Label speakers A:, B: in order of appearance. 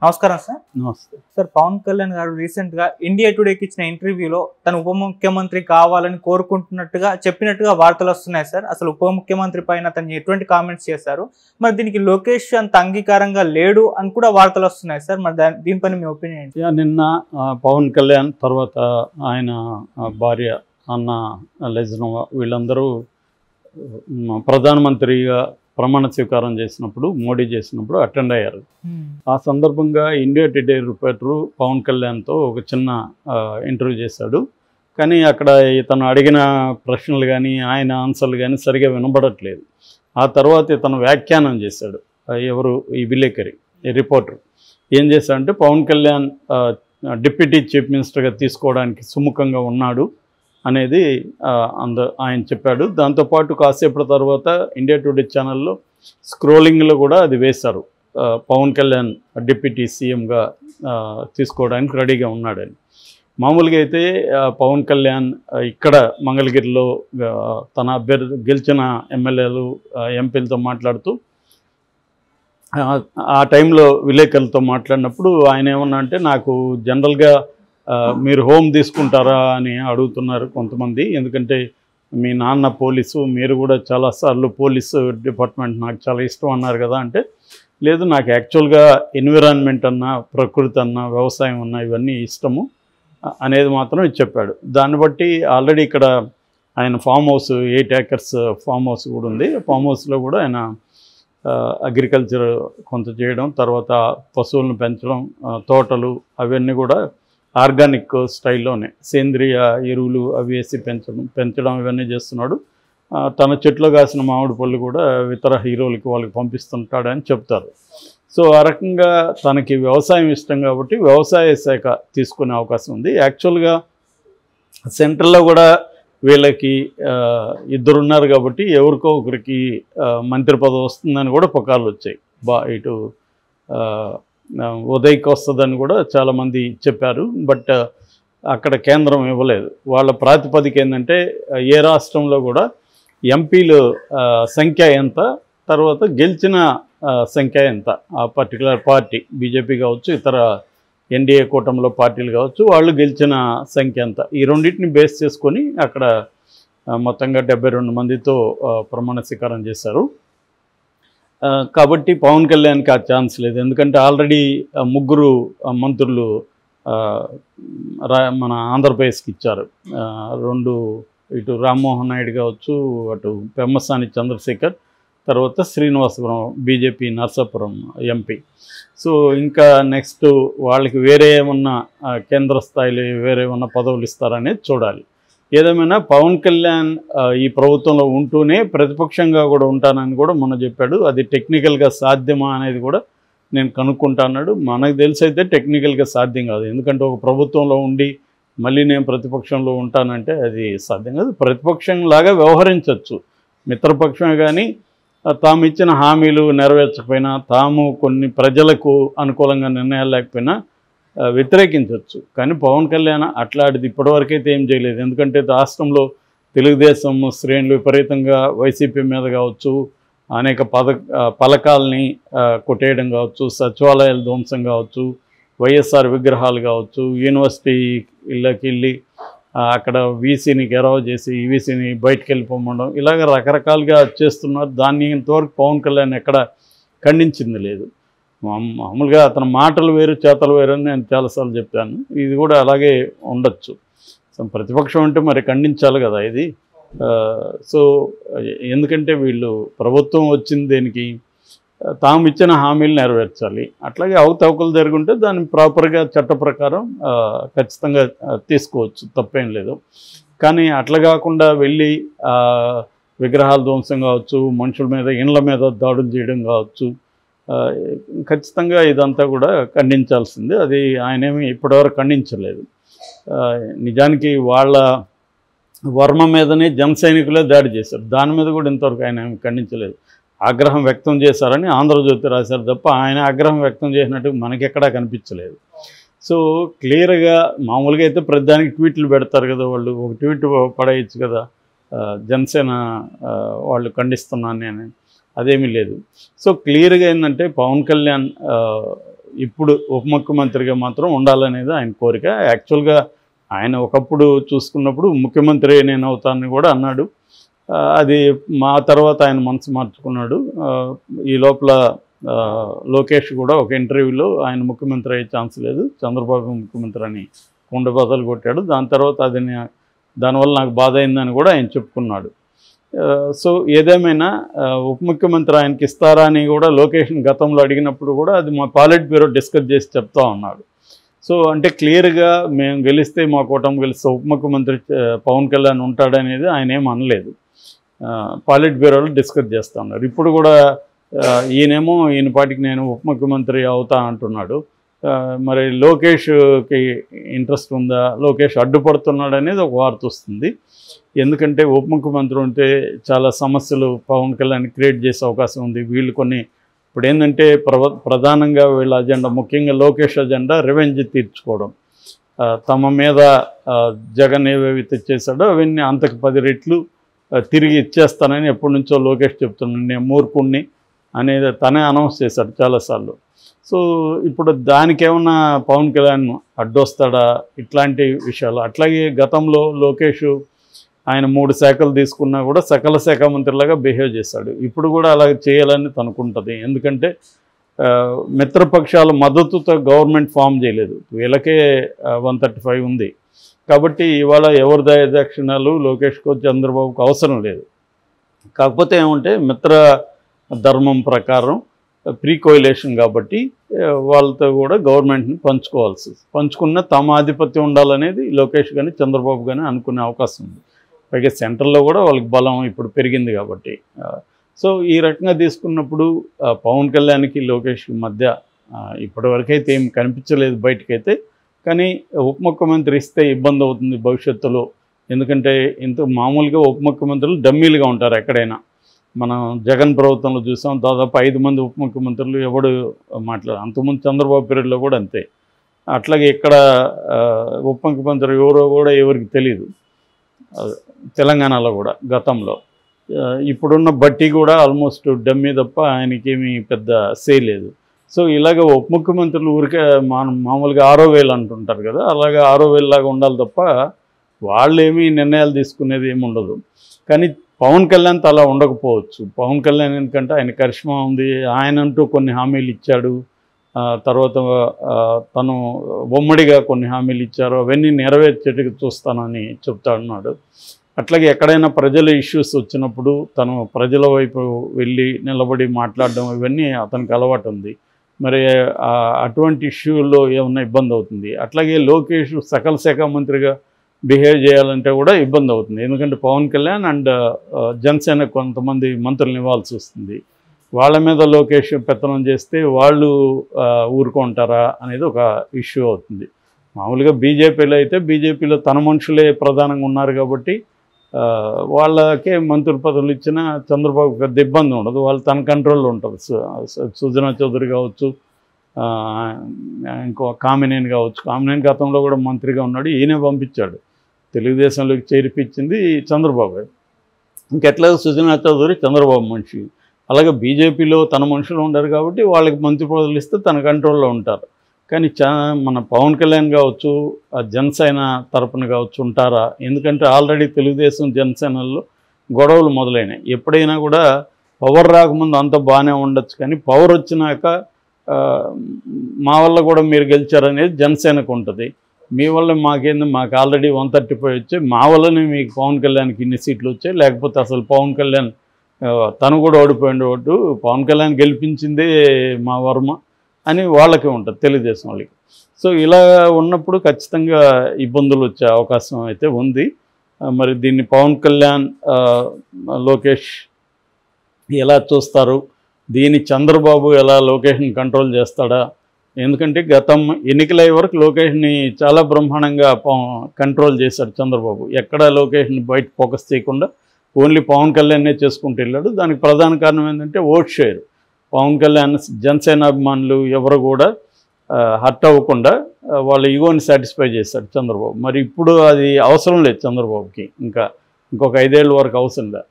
A: నమస్కారం సార్.
B: నమస్తే
A: సార్, పవన్ కళ్యాణ్ గారు రీసెంట్ గా ఇండియా టుడేకి ఇచ్చిన ఇంటర్వ్యూలో తను ఉప ముఖ్యమంత్రి కావాలని కోరుకుంటున్నట్టుగా చెప్పినట్టుగా వార్తలు వస్తున్నాయి సార్. అసలు ఉప ముఖ్యమంత్రి పైన తను ఎటువంటి కామెంట్స్ చేశారు, మరి దీనికి లోకేష్ అంత అంగీకారంగా లేడు అని కూడా వార్తలు వస్తున్నాయి సార్. మరి దీనిపైన మీ ఒపీనియన్ ఏంటి?
B: నిన్న పవన్ కళ్యాణ్ తర్వాత ఆయన భార్య అన్న లెజ్నోవా వీళ్ళందరూ ప్రధానమంత్రిగా ప్రమాణ స్వీకారం చేసినప్పుడు మోడీ చేసినప్పుడు అటెండ్ అయ్యారు. ఆ సందర్భంగా ఇండియా టుడే రిపోర్టరు పవన్ కళ్యాణ్తో ఒక చిన్న ఇంటర్వ్యూ చేశాడు. కానీ అక్కడ ఇతను అడిగిన ప్రశ్నలు కానీ ఆయన ఆన్సర్లు కానీ సరిగా వినబడట్లేదు. ఆ తర్వాత ఇతను వ్యాఖ్యానం చేశాడు. ఎవరు ఈ విలేకరి రిపోర్టర్ ఏం చేశాడంటే పవన్ కళ్యాణ్ డిప్యూటీ చీఫ్ మినిస్టర్గా తీసుకోవడానికి సుముఖంగా ఉన్నాడు అనేది ఆయన చెప్పాడు. దాంతోపాటు కాసేపటి తర్వాత ఇండియా టుడే ఛానల్లో స్క్రోలింగ్లో కూడా అది వేశారు, పవన్ కళ్యాణ్ డిప్యూటీ సీఎంగా తీసుకోవడానికి రెడీగా ఉన్నాడని. మామూలుగా అయితే పవన్ కళ్యాణ్ ఇక్కడ మంగళగిరిలో తన అభ్యర్థి గెలిచిన ఎమ్మెల్యేలు ఎంపీలతో మాట్లాడుతూ ఆ టైంలో విలేకరులతో మాట్లాడినప్పుడు ఆయన ఏమన్నా అంటే నాకు జనరల్గా మీరు హోమ్ తీసుకుంటారా అని అడుగుతున్నారు కొంతమంది, ఎందుకంటే మీ నాన్న పోలీసు, మీరు కూడా చాలాసార్లు పోలీసు డిపార్ట్మెంట్ నాకు చాలా ఇష్టం అన్నారు కదా అంటే, లేదు నాకు యాక్చువల్గా ఎన్విరాన్మెంట్ అన్నా ప్రకృతి అన్నా వ్యవసాయం అన్నా ఇవన్నీ ఇష్టము అనేది మాత్రం చెప్పాడు. దాన్ని బట్టి ఆల్రెడీ ఇక్కడ ఆయన farm house 8 acres farm house కూడా ఉంది. ఫామ్ హౌస్లో కూడా ఆయన అగ్రికల్చర్ కొంత చేయడం, తర్వాత పశువులను పెంచడం, తోటలు అవన్నీ కూడా ఆర్గానిక్ స్టైల్లోనే సేంద్రియ ఎరువులు అవి వేసి పెంచడం ఇవన్నీ చేస్తున్నాడు. తన చెట్లో కాసిన మామిడి పళ్ళు కూడా ఇతర హీరోలకి వాళ్ళకి పంపిస్తుంటాడని చెప్తారు. సో ఆ రకంగా తనకి వ్యవసాయం ఇష్టం కాబట్టి వ్యవసాయ శాఖ తీసుకునే అవకాశం ఉంది. యాక్చువల్గా సెంట్రల్లో కూడా వీళ్ళకి ఇద్దరున్నారు కాబట్టి ఎవరికో ఒకరికి మంత్రి పదవి వస్తుందని కూడా పుకార్లు వచ్చాయి. ఇటు ఉదయ్కి వస్తుందని కూడా చాలామంది చెప్పారు. బట్ అక్కడ కేంద్రం ఇవ్వలేదు. వాళ్ళ ప్రాతిపదిక ఏంటంటే ఏ రాష్ట్రంలో కూడా ఎంపీలు సంఖ్య ఎంత, తర్వాత గెలిచిన సంఖ్య ఎంత, ఆ పర్టికులర్ పార్టీ బీజేపీ కావచ్చు ఇతర ఎన్డీఏ కూటమిలో పార్టీలు కావచ్చు వాళ్ళు గెలిచిన సంఖ్య ఎంత, ఈ రెండింటిని బేస్ చేసుకొని అక్కడ మొత్తంగా 72 మందితో ప్రమాణ స్వీకారం చేశారు. కాబట్టి పవన్ కళ్యాణ్కి ఆ ఛాన్స్ లేదు. ఎందుకంటే ఆల్రెడీ 3 మంత్రులు మన ఆంధ్రప్రదేశ్కి ఇచ్చారు. 2 ఇటు రామ్మోహన్ నాయుడు కావచ్చు, అటు పెమ్మసాని చంద్రశేఖర్, తర్వాత Srinivasapuram BJP Narsapuram MP. So ఇంకా నెక్స్ట్ వాళ్ళకి వేరే ఏమన్నా కేంద్ర స్థాయిలో వేరే ఏమన్నా పదవులు ఇస్తారనేది చూడాలి. ఏదేమైనా పవన్ కళ్యాణ్ ఈ ప్రభుత్వంలో ఉంటూనే ప్రతిపక్షంగా కూడా ఉంటానని కూడా మొన్న చెప్పాడు. అది టెక్నికల్గా సాధ్యమా అనేది కూడా నేను కనుక్కుంటా అన్నాడు. మనకు తెలిసి అయితే టెక్నికల్గా సాధ్యం కాదు. ఎందుకంటే ఒక ప్రభుత్వంలో ఉండి మళ్ళీ నేను ప్రతిపక్షంలో ఉంటానంటే అది సాధ్యం కాదు. ప్రతిపక్షంలాగా వ్యవహరించవచ్చు మిత్రపక్షమే, కానీ తాము ఇచ్చిన హామీలు నెరవేర్చకపోయినా, తాము కొన్ని ప్రజలకు అనుకూలంగా నిర్ణయాలు లేకపోయినా వ్యతిరేకించవచ్చు. కానీ పవన్ కళ్యాణ్ అట్లాంటిది ఇప్పటివరకైతే ఏం చేయలేదు. ఎందుకంటే రాష్ట్రంలో తెలుగుదేశం శ్రేణులు విపరీతంగా వైసీపీ మీద కావచ్చు, అనేక పథకాలని కొట్టేయడం కావచ్చు, సచివాలయాల ధ్వంసం కావచ్చు, వైఎస్ఆర్ విగ్రహాలు కావచ్చు, యూనివర్సిటీ ఇళ్ళకి వెళ్ళి అక్కడ వీసీని గెరవ చేసి ఈవీసీని బయటకు వెళ్ళిపోవడం, ఇలాగ రకరకాలుగా చేస్తున్నారు. దాన్ని ఇంతవరకు పవన్ కళ్యాణ్ ఎక్కడ ఖండించింది లేదు. మామూలుగా అతని మాటలు వేరు చేతలు వేరు అని నేను చాలాసార్లు చెప్పాను. ఇది కూడా అలాగే ఉండొచ్చు. సో ప్రతిపక్షం అంటే మరి ఖండించాలి కదా ఇది. సో ఎందుకంటే వీళ్ళు ప్రభుత్వం వచ్చింది దేనికి, తాము ఇచ్చిన హామీలు నెరవేర్చాలి. అట్లాగే అవకతవకలు జరుగుంటే దాన్ని ప్రాపర్గా చట్ట ప్రకారం ఖచ్చితంగా తీసుకోవచ్చు, తప్పేం లేదు. కానీ అట్లా కాకుండా వెళ్ళి విగ్రహాల ధ్వంసం కావచ్చు, మనుషుల మీద ఇండ్ల మీద దాడులు చేయడం కావచ్చు, ఖచ్చితంగా ఇదంతా కూడా ఖండించాల్సిందే. అది ఆయనేమి ఇప్పటివరకు ఖండించలేదు. నిజానికి వాళ్ళ వర్మ మీదనే జన సైనికులే దాడి చేశారు. దాని మీద కూడా ఇంతవరకు ఆయన ఖండించలేదు. ఆగ్రహం వ్యక్తం చేశారని ఆంధ్రజ్యోతి రాశారు తప్ప ఆయన ఆగ్రహం వ్యక్తం చేసినట్టు మనకెక్కడా కనిపించలేదు. సో క్లియర్గా మామూలుగా అయితే ప్రతిదానికి ట్వీట్లు పెడతారు కదా వాళ్ళు, ఒక ట్వీట్ పడేయచ్చు కదా జనసేన వాళ్ళు ఖండిస్తున్నాను నేను, అదేమీ లేదు. సో క్లియర్గా ఏంటంటే పవన్ కళ్యాణ్ ఇప్పుడు ఉప ముఖ్యమంత్రిగా మాత్రం ఉండాలనేది ఆయన కోరిక. యాక్చువల్గా ఆయన ఒకప్పుడు చూసుకున్నప్పుడు ముఖ్యమంత్రి నేను అవుతానని కూడా అన్నాడు. అది మా తర్వాత ఆయన మనసు మార్చుకున్నాడు. ఈ లోపల లోకేష్ కూడా ఒక ఇంటర్వ్యూలో ఆయన ముఖ్యమంత్రి అయ్యే ఛాన్స్ లేదు, చంద్రబాబు ముఖ్యమంత్రి అని కుండ బదలు కొట్టాడు. దాని తర్వాత దానివల్ల నాకు బాధ అయిందని కూడా ఆయన చెప్పుకున్నాడు. సో ఏదేమైనా ఉప ముఖ్యమంత్రి ఆయనకి ఇస్తారా అని కూడా లోకేష్ని గతంలో అడిగినప్పుడు కూడా అది మా పాలిట్ బ్యూరో డిస్కస్ చేసి చెప్తా ఉన్నాడు. సో అంటే క్లియర్గా మేము గెలిస్తే మా కూటమి గెలిస్తే ఉప ముఖ్యమంత్రి పవన్ కళ్యాణ్ ఉంటాడనేది ఆయన ఏం అనలేదు. పాలిట్ బ్యూరోలో డిస్కస్ చేస్తూ ఉన్నారు. ఇప్పుడు కూడా ఈయన పాటికి నేను ఉప ముఖ్యమంత్రి అవుతా అంటున్నాడు. మరి లోకేష్కి ఇంట్రెస్ట్ ఉందా, లోకేష్ అడ్డుపడుతున్నాడు అనేది ఒక వార్త వస్తుంది. ఎందుకంటే ఉప ముఖ్యమంత్రి ఉంటే చాలా సమస్యలు పవన్ కళ్యాణ్ క్రియేట్ చేసే అవకాశం ఉంది. వీళ్ళు ఇప్పుడు ఏంటంటే ప్రధానంగా వీళ్ళ అజెండా, ముఖ్యంగా లోకేష్ అజెండా రివెంజ్ తీర్చుకోవడం. తమ మీద జగన్ ఏవేవి తెచ్చేసాడో అవన్నీ అంతకు 10 రెట్లు తిరిగి ఇచ్చేస్తానని ఎప్పటి నుంచో లోకేష్ చెప్తున్నాడు. నేను మూర్ఖుణ్ణి అనేది తనే అనౌన్స్ చేశాడు చాలాసార్లు. సో ఇప్పుడు దానికేమన్నా పవన్ కళ్యాణ్ అడ్డొస్తాడా ఇట్లాంటి విషయాలు. అట్లాగే గతంలో లోకేష్ ఆయన 3 శాఖలు తీసుకున్నా కూడా సకల శాఖ మంత్రిలాగా బిహేవ్ చేశాడు. ఇప్పుడు కూడా అలాగే చేయాలని తనుకుంటుంది. ఎందుకంటే మిత్రపక్షాల మద్దతుతో గవర్నమెంట్ ఫామ్ చేయలేదు, వీళ్ళకే 135 ఉంది. కాబట్టి ఇవాళ ఎవరి దయాదాక్షిణ్యాలు లోకేష్కో చంద్రబాబుకు అవసరం లేదు. కాకపోతే ఏమంటే మిత్ర ధర్మం ప్రకారం ప్రీ కోయిలేషన్ కాబట్టి వాళ్ళతో కూడా గవర్నమెంట్ని పంచుకున్న తమ ఆధిపత్యం ఉండాలనేది లోకేష్ కానీ చంద్రబాబు కానీ అనుకునే అవకాశం ఉంది. పైగా సెంట్రల్లో కూడా వాళ్ళకి బలం ఇప్పుడు పెరిగింది కాబట్టి. సో ఈ రకంగా తీసుకున్నప్పుడు పవన్ కళ్యాణ్కి లోకేష్కి మధ్య ఇప్పటివరకైతే ఏం కనిపించలేదు బయటకైతే. కానీ ఉప ముఖ్యమంత్రి ఇస్తే ఇబ్బంది అవుతుంది భవిష్యత్తులో. ఎందుకంటే మామూలుగా ఉప ముఖ్యమంత్రులు డమ్మీలుగా ఉంటారు ఎక్కడైనా. మనం జగన్ ప్రభుత్వంలో చూసాం, దాదాపు 5 మంది ఉప ముఖ్యమంత్రులు ఎవడు అంతకుముందు చంద్రబాబు పీరియడ్లో కూడా అంతే. అట్లాగే ఇక్కడ ఉప ముఖ్యమంత్రి ఎవరో కూడా ఎవరికి తెలియదు తెలంగాణలో కూడా గతంలో. ఇప్పుడున్న బట్టి కూడా ఆల్మోస్ట్ డమ్మీ తప్ప ఆయనకేమీ పెద్ద సే లేదు. సో ఇలాగ ఉప ముఖ్యమంత్రులు ఊరికే మామూలుగా 6,000 అంటుంటారు కదా, అలాగే 6,000 లాగా ఉండాలి తప్ప వాళ్ళు ఏమీ నిర్ణయాలు తీసుకునేది ఏమి ఉండదు. కానీ పవన్ కళ్యాణ్ అలా ఉండకపోవచ్చు. పవన్ కళ్యాణ్ ఎందుకంటే ఆయన కరిష్మా ఉంది, ఆయనంటూ కొన్ని హామీలు ఇచ్చాడు. తర్వాత తను ఉమ్మడిగా కొన్ని హామీలు ఇచ్చారు, అవన్నీ నెరవేర్చేట్టుగా చూస్తానని చెప్తాడున్నాడు. అట్లాగే ఎక్కడైనా ప్రజల ఇష్యూస్ వచ్చినప్పుడు తను ప్రజల వైపు వెళ్ళి నిలబడి మాట్లాడడం ఇవన్నీ అతనికి అలవాటు ఉంది. మరి అటువంటి ఇష్యూల్లో ఏమన్నా ఇబ్బంది అవుతుంది. అట్లాగే లోకేష్ సకల శాఖ మంత్రిగా బిహేవ్ చేయాలంటే కూడా ఇబ్బంది అవుతుంది. ఎందుకంటే పవన్ కళ్యాణ్ అండ్ జనసేన కొంతమంది మంత్రులను ఇవ్వాల్సి వస్తుంది. వాళ్ళ మీద లోకేష్ పెత్తనం చేస్తే వాళ్ళు ఊరుకుంటారా అనేది ఒక ఇష్యూ అవుతుంది. మామూలుగా బీజేపీలో అయితే బీజేపీలో తన మనుషులే ప్రధానంగా ఉన్నారు కాబట్టి వాళ్ళకే మంత్రుల పదవులు ఇచ్చినా చంద్రబాబు పెద్ద ఇబ్బంది ఉండదు, వాళ్ళు తన కంట్రోల్లో ఉంటుంది. సుజనా చౌదరి కావచ్చు, ఇంకో కామినేని కావచ్చు. కామినేని గతంలో కూడా మంత్రిగా ఉన్నాడు, ఈయనే పంపించాడు. తెలుగుదేశంలోకి చేర్పించింది చంద్రబాబు. ఇంకెట్లా సుజనా చౌదరి చంద్రబాబు మనిషి. అలాగే బీజేపీలో తన మనుషులు ఉండరు కాబట్టి వాళ్ళకి మంత్రి పదవులు ఇస్తే తన కంట్రోల్లో ఉంటారు. కానీ మన పవన్ కళ్యాణ్ కావచ్చు, జనసేన తరపున కావచ్చు ఉంటారా? ఎందుకంటే ఆల్రెడీ తెలుగుదేశం జనసేనల్లో గొడవలు మొదలైనాయి. ఎప్పుడైనా కూడా పవర్ రాకముందు అంత బాగానే ఉండొచ్చు, కానీ పవర్ వచ్చినాక మా వల్ల కూడా మీరు గెలిచారనేది జనసేనకు ఉంటుంది. మీ వల్ల మాకేంది, మాకు ఆల్రెడీ 135 వచ్చాయి, మా వల్లనే మీకు పవన్ కళ్యాణ్కి ఇన్ని సీట్లు వచ్చాయి, లేకపోతే అసలు పవన్ కళ్యాణ్ తను కూడా ఓడిపోయింది, ఓటు పవన్ కళ్యాణ్ గెలిపించిందే మా వర్మ అని వాళ్ళకే ఉంటుంది, తెలుగుదేశం వాళ్ళకి. సో ఇలా ఉన్నప్పుడు ఖచ్చితంగా ఇబ్బందులు వచ్చే అవకాశం అయితే ఉంది. మరి దీన్ని పవన్ కళ్యాణ్ లోకేష్ ఎలా చూస్తారు, దీన్ని చంద్రబాబు ఎలా లోకేష్ని కంట్రోల్ చేస్తాడా? ఎందుకంటే గతం ఎన్నికలయ్యే వరకు లోకేష్ని చాలా బ్రహ్మాండంగా కంట్రోల్ చేశాడు చంద్రబాబు. ఎక్కడ లోకేష్ని బయట ఫోకస్ చేయకుండా ఓన్లీ పవన్ కళ్యాణ్నే చేసుకుంటూ వెళ్ళాడు. దానికి ప్రధాన కారణం ఏంటంటే ఓట్ షేర్. పవన్ కళ్యాణ్ జనసేన అభిమానులు ఎవరు కూడా హర్ట్ అవ్వకుండా వాళ్ళ ఈగోని సాటిస్ఫై చేశాడు చంద్రబాబు. మరి ఇప్పుడు అది అవసరం లేదు చంద్రబాబుకి, ఇంకొక 5 ఏళ్ళ వరకు అవసరం లేదు.